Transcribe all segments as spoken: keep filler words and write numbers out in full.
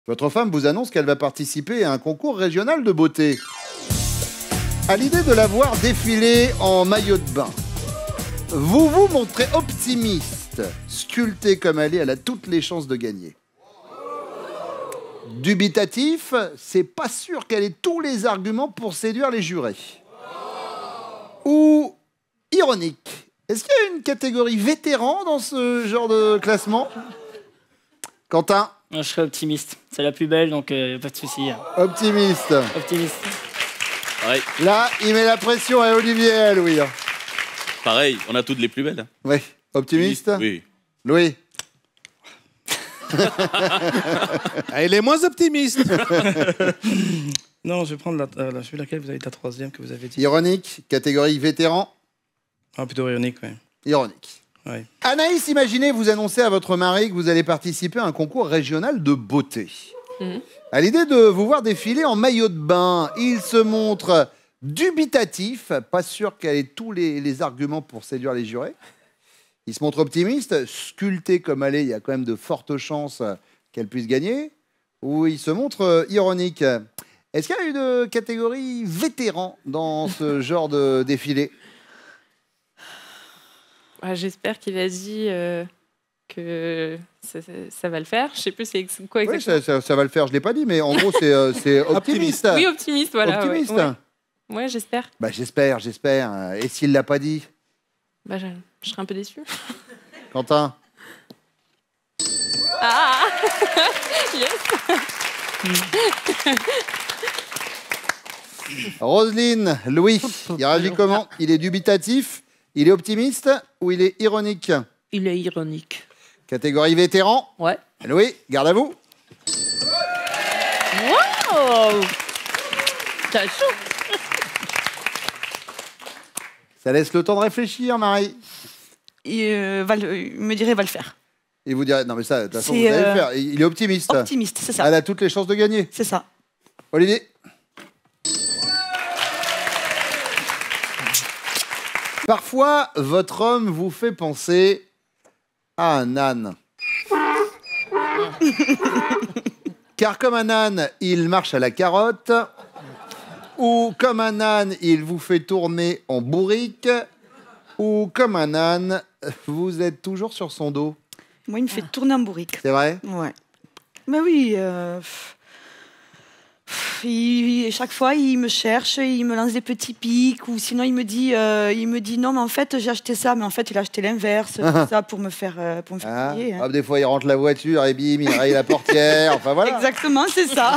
Votre femme vous annonce qu'elle va participer à un concours régional de beauté. À l'idée de la voir défiler en maillot de bain, vous vous montrez optimiste. Sculptée comme elle est, elle a toutes les chances de gagner. Dubitatif, c'est pas sûr qu'elle ait tous les arguments pour séduire les jurés. Ou ironique. Est-ce qu'il y a une catégorie vétéran dans ce genre de classement? Quentin? Je serais optimiste. C'est la plus belle, donc euh, pas de souci. Optimiste. Optimiste. Pareil. Là, il met la pression à Olivier et à Louis. Pareil, on a toutes les plus belles. Oui. Optimiste? Oui. Louis? Elle est moins optimiste. Non, je vais prendre la, euh, la, je vais laquelle vous avez la troisième que vous avez dit. Ironique, catégorie vétéran. Ah, plutôt ironique, oui. Ironique. Ouais. Anaïs, imaginez vous annoncer à votre mari que vous allez participer à un concours régional de beauté. Mmh. À l'idée de vous voir défiler en maillot de bain, il se montre dubitatif, pas sûr qu'elle ait tous les, les arguments pour séduire les jurés. Il se montre optimiste, sculpté comme elle est, il y a quand même de fortes chances qu'elle puisse gagner. Ou il se montre ironique. Est-ce qu'il y a une catégorie vétéran dans ce genre de défilé? Ah, j'espère qu'il a dit euh, que ça, ça, ça va le faire. Je sais plus c'est quoi exactement. Oui, ça, ça, ça va le faire, je ne l'ai pas dit, mais en gros, c'est euh, optimiste. Oui, optimiste, voilà. Optimiste. Ouais, ouais. ouais j'espère. Bah, j'espère, j'espère. Et s'il ne l'a pas dit? Bah, je, je serais un peu déçue. Quentin? Ah yes. Roselyne, Louis, il réagit comment? Il est dubitatif? Il est optimiste ou il est ironique? Il est ironique. Catégorie vétéran? Ouais. Louis, garde à vous. Wow! T'as chaud. Ça laisse le temps de réfléchir, Marie. Il, euh, va le, il me dirait, va le faire. Il vous dirait, non mais ça, de toute façon, vous allez euh... le faire. Il est optimiste. Optimiste, c'est ça. Elle a toutes les chances de gagner. C'est ça. Olivier? Parfois, votre homme vous fait penser à un âne. Car comme un âne, il marche à la carotte. Ou comme un âne, il vous fait tourner en bourrique. Ou comme un âne, vous êtes toujours sur son dos. Moi, il me fait tourner en bourrique. C'est vrai? Ouais. Mais oui... Euh... Il, chaque fois, il me cherche, il me lance des petits pics, ou sinon il me dit, euh, il me dit non, mais en fait j'ai acheté ça, mais en fait il a acheté l'inverse, ça pour me faire, euh, pour me faire ah, payer. Hein. Hop, des fois il rentre la voiture et bim, il raye la portière, enfin voilà. Exactement, c'est ça.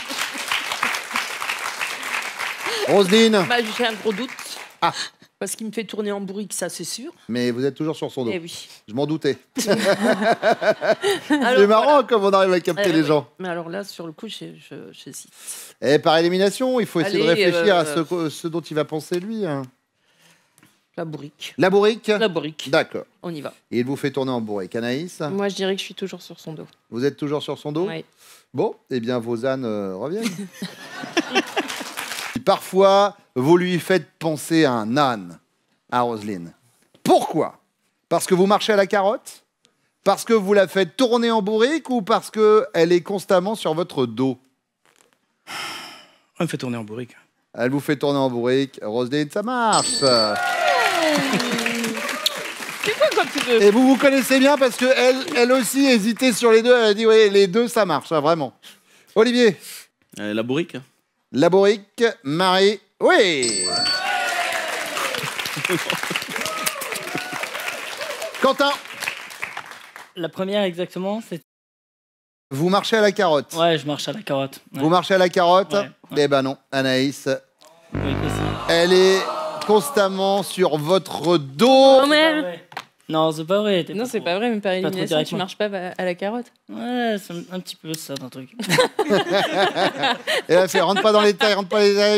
Roselyne. Bah, j'ai un gros doute. Ah. Parce qu'il me fait tourner en bourrique, ça c'est sûr. Mais vous êtes toujours sur son dos. Eh oui. Je m'en doutais. C'est voilà. marrant comme on arrive à capter euh, les ouais. gens. Mais alors là, sur le coup, j'hésite. Et par élimination, il faut essayer Allez, de réfléchir euh, à ce, ce dont il va penser lui. Hein. La bourrique. La bourrique? La bourrique. D'accord. On y va. Et il vous fait tourner en bourrique. Anaïs? Moi, je dirais que je suis toujours sur son dos. Vous êtes toujours sur son dos? Oui. Bon, eh bien, vos ânes euh, reviennent. Parfois, vous lui faites penser à un âne, à Roselyne. Pourquoi? Parce que vous marchez à la carotte? Parce que vous la faites tourner en bourrique? Ou parce qu'elle est constamment sur votre dos? Elle me fait tourner en bourrique. Elle vous fait tourner en bourrique. Roselyne, ça marche. C'est quoi quand tu veux? Et vous vous connaissez bien parce qu'elle elle aussi hésitait sur les deux. Elle a dit, oui, les deux, ça marche, hein, vraiment. Olivier? Euh, la bourrique? La bourrique, Marie, oui. Quentin? La première, exactement, c'est... Vous marchez à la carotte? Ouais, je marche à la carotte. Ouais. Vous marchez à la carotte? Ouais, ouais. Eh ben non, Anaïs. Oui, elle est constamment sur votre dos. Oh merde. Non, c'est pas vrai. Non, c'est pas vrai, mais par élimination, tu marches pas à la carotte. Ouais, c'est un petit peu ça, ton truc. Et elle fait, rentre pas dans les tailles, rentre pas les tailles.